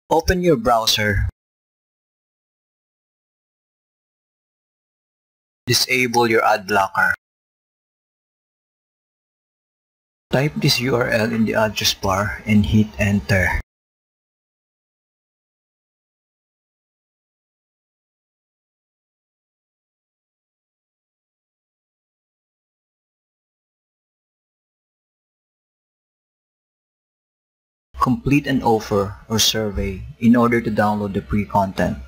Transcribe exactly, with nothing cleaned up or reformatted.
Open your browser. Disable your ad blocker. Type this U R L in the address bar and hit enter. Complete an offer or survey in order to download the free content.